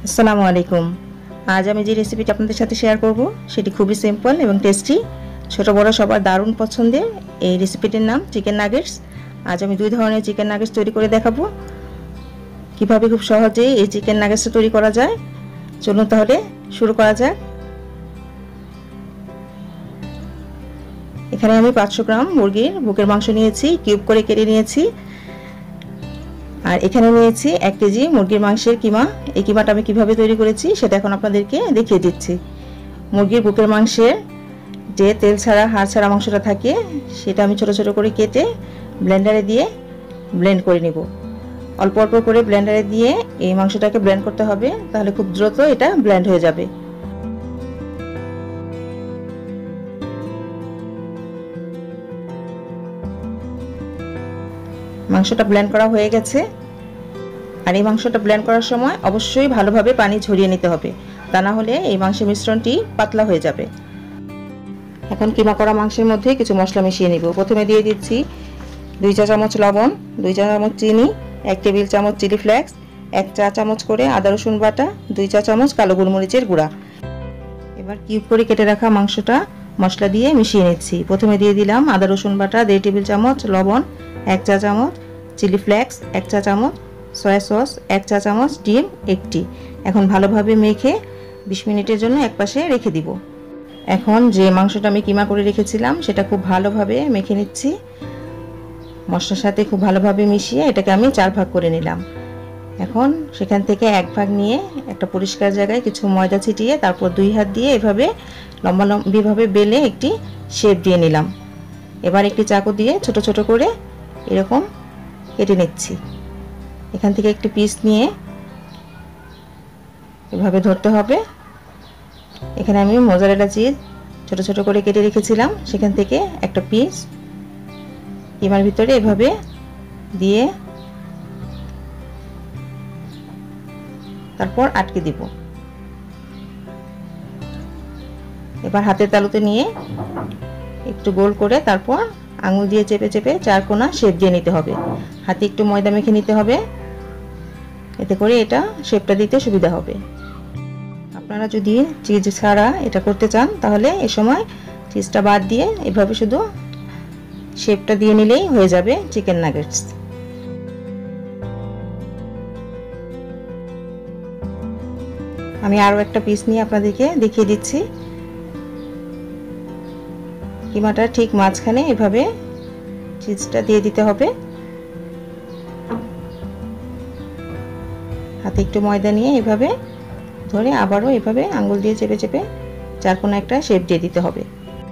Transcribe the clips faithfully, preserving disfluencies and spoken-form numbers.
আসসালামু আলাইকুম। আজ আমি যে রেসিপিটা আপনাদের সাথে শেয়ার করব সেটি খুবই সিম্পল এবং টেস্টি, ছোট বড় সবার দারুণ পছন্দের। এই রেসিপিটির নাম চিকেন নাগেটস। আজ আমি দুই ধরনের চিকেন নাগেটস তৈরি করে দেখাবো কিভাবে খুব সহজেই এই চিকেন নাগেটসটা তৈরি করা যায়। চলুন তাহলে শুরু করা যাক। এখানে আমি পাঁচশো গ্রাম মুরগির বুকের মাংস নিয়েছি, কিউব করে কেটে নিয়েছি। আর এখানে নিয়েছি এক কেজি মুরগির মাংসের কিমা। এই কিমাটা আমি কিভাবে তৈরি করেছি সেটা এখন আপনাদেরকে দেখিয়ে দিচ্ছি। মুরগির বুকের মাংসের যে তেল ছাড়া হাড় ছাড়া মাংসটা থাকে সেটা আমি ছোট ছোট করে কেটে ব্লেন্ডারে দিয়ে ব্লেন্ড করে নিব। অল্প অল্প করে ব্লেন্ডারে দিয়ে এই মাংসটাকে ব্লেন্ড করতে হবে, তাহলে খুব দ্রুত এটা ব্লেন্ড হয়ে যাবে। মাংসটা ব্লেন্ড করা হয়ে গেছে। আর এই মাংসটা ব্লেন্ড করার সময় অবশ্যই ভালোভাবে পানি ঝরিয়ে নিতে হবে, তা না হলে এই মাংসের মিশ্রণটি পাতলা হয়ে যাবে। এখন কিমা করা মাংসের মধ্যে কিছু মশলা মিশিয়ে নিব। প্রথমে দিয়ে দিচ্ছি দুই চা চামচ লবণ, দুই চা চামচ চিনি, এক টেবিল চামচ চিলি ফ্লেক্স, এক চা চামচ করে আদা রসুন বাটা, দুই চা চামচ কালো গোলমরিচের গুঁড়া। এবার কিউব করে কেটে রাখা মাংসটা মশলা দিয়ে মিশিয়ে নিচ্ছি। প্রথমে দিয়ে দিলাম আদা রসুন বাটা দেড় টেবিল চামচ, লবণ এক চা চামচ, চিলি ফ্লেক্স এক চা চামচ, সয়া সস এক চা চামচ, ডিম একটি। এখন ভালোভাবে মেখে বিশ মিনিটের জন্য একপাশে রেখে দিব। এখন যে মাংসটা আমি কিমা করে রেখেছিলাম সেটা খুব ভালোভাবে মেখে নিচ্ছি। মশলার সাথে খুব ভালোভাবে মিশিয়ে এটাকে আমি চার ভাগ করে নিলাম। এখন সেখান থেকে এক ভাগ নিয়ে একটা পরিষ্কার জায়গায় কিছু ময়দা ছিটিয়ে তারপর দুই হাত দিয়ে এভাবে লম্বা লম্বিভাবে বেলে একটি শেপ দিয়ে নিলাম। এবার একটি চাকু দিয়ে ছোট ছোট করে এরকম কেটে নিচ্ছি। এখান থেকে একটি পিস নিয়ে এভাবে ধরতে হবে। এখানে আমি মোজারেলা চিজ ছোট ছোট করে কেটে রেখেছিলাম, সেখান থেকে একটা পিস কিমার ভিতরে এভাবে দিয়ে তারপর আটকে দিব। এবার হাতের তালুতে নিয়ে একটু গোল করে তারপর আঙুল দিয়ে চেপে চেপে চার কোণা শেপ দিয়ে নিতে হবে। হাতে একটু ময়দা মেখে নিতে হবে, এতে করে এটা শেপটা দিতে সুবিধা হবে। আপনারা যদি চিজ ছাড়া এটা করতে চান তাহলে এ সময় চিজটা বাদ দিয়ে এভাবে শুধু শেপটা দিয়ে নিলেই হয়ে যাবে চিকেন নাগেটস। আমি আরও একটা পিস নিয়ে আপনাদেরকে দেখিয়ে দিচ্ছি। কিমাটা ঠিক মাঝখানে এভাবে চিজটা দিয়ে দিতে হবে। হাতে একটু ময়দা নিয়ে এভাবে ধরে আবারও এভাবে আঙ্গুল দিয়ে চেপে চেপে চার কোণা একটা শেপ দিয়ে দিতে হবে।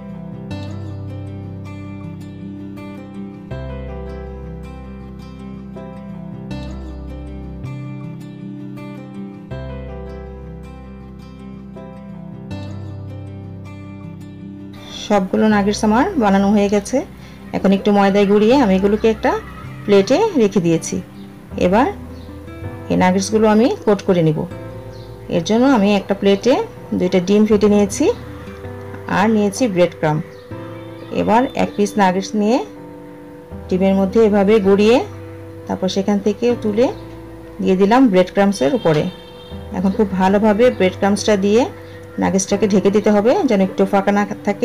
সবগুলো নাগেটস আমার বানানো হয়ে গেছে। এখন একটু ময়দায় গুঁড়িয়ে আমি এগুলোকে একটা প্লেটে রেখে দিয়েছি। এবার এই নাগেটসগুলো আমি কোট করে নিব। এর জন্য আমি একটা প্লেটে দুইটা ডিম ফেটে নিয়েছি আর নিয়েছি ব্রেড ক্রাম্ব। এবার এক পিস নাগেটস নিয়ে ডিমের মধ্যে এভাবে গুঁড়িয়ে তারপর সেখান থেকে তুলে দিয়ে দিলাম ব্রেড ক্রাম্বসের উপরে। এখন খুব ভালোভাবে ব্রেড ক্রাম্বসটা দিয়ে নাগেটসটাকে ঢেকে দিতে হবে যেন একটু ফাঁকা না থাকে।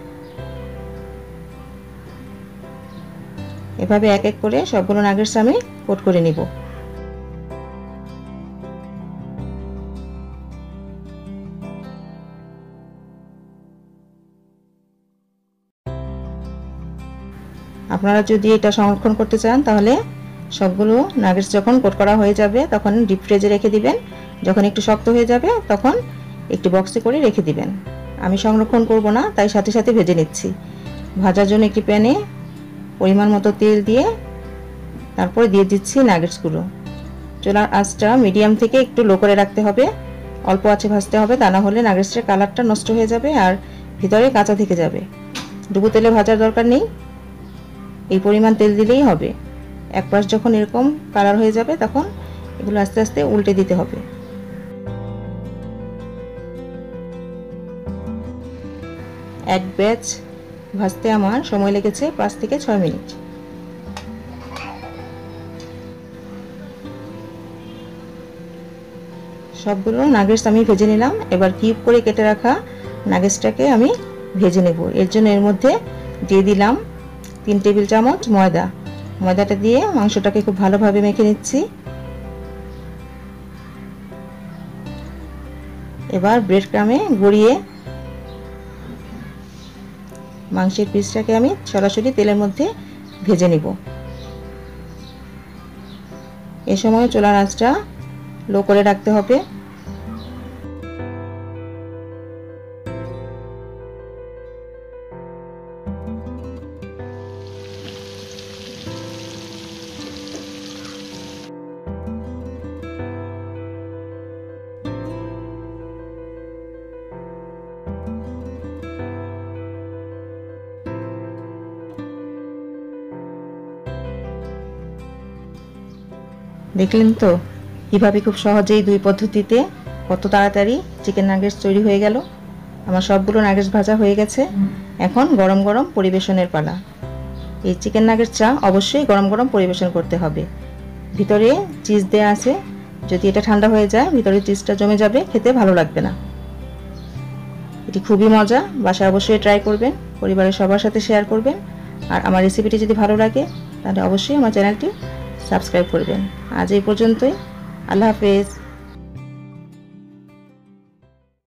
এভাবে এক এক করে সবগুলো নাগেটস আমি কোট করে নিব। আপনারা যদি এটা সংরক্ষণ করতে চান তাহলে সবগুলো নাগেটস যখন কোট করা হয়ে যাবে তখন ডিপ ফ্রিজে রেখে দিবেন। যখন একটু শক্ত হয়ে যাবে তখন একটি বক্সে করে রেখে দিবেন। আমি সংরক্ষণ করব না, তাই সাথে সাথে ভেজে নিচ্ছি। ভাজার জন্য একটি প্যানে পরিমাণ মতো তেল দিয়ে তারপর দিয়ে দিচ্ছি নাগেটসগুলো। চুলার আঁচটা মিডিয়াম থেকে একটু লো করে রাখতে হবে, অল্প আঁচে ভাজতে হবে, তা না হলে নাগেটসের কালারটা নষ্ট হয়ে যাবে আর ভিতরে কাঁচা থেকে যাবে। ডুবো তেলে ভাজার দরকার নেই, এই পরিমাণ তেল দিলেই হবে। এক পাশ যখন এরকম কালার হয়ে যাবে তখন এগুলো আস্তে আস্তে উল্টে দিতে হবে। এক ব্যাচ ভাজতে আমার সময় লেগেছে পাঁচ থেকে ছয় মিনিট। সবগুলো নাগেটস আমি ভেজে নিলাম। এবার কিউব করে কেটে রাখা নাগেটসটাকে আমি ভেজে নেব। এর জন্য এর মধ্যে দিয়ে দিলাম তিন টেবিল চামচ ময়দা। ময়দাটা দিয়ে মাংসটাকে খুব ভালোভাবে মেখে নিচ্ছি। এবার ব্রেড ক্রামে গড়িয়ে মাংসের পিসটাকে আমি সরাসরি তেলের মধ্যে ভেজে নিব। এ সময় চুলার আঁচটা লো করে রাখতে হবে। দেখলেন তো কিভাবে খুব সহজেই দুই পদ্ধতিতে কত তাড়াতাড়ি চিকেন নাগেটস তৈরি হয়ে গেল। আমার সবগুলো নাগেটস ভাজা হয়ে গেছে। এখন গরম গরম পরিবেশনের পালা। এই চিকেন নাগেটসটা অবশ্যই গরম গরম পরিবেশন করতে হবে। ভিতরে চিজ দেয়া আছে, যদি এটা ঠান্ডা হয়ে যায় ভিতরে চিজটা জমে যাবে, খেতে ভালো লাগবে না। এটি খুবই মজা, বাসায় অবশ্যই ট্রাই করবেন, পরিবারের সবার সাথে শেয়ার করবেন। আর আমার রেসিপিটি যদি ভালো লাগে তাহলে অবশ্যই আমার চ্যানেলটি সাবস্ক্রাইব করবেন। আজ এই পর্যন্তই। আল্লাহ হাফেজ।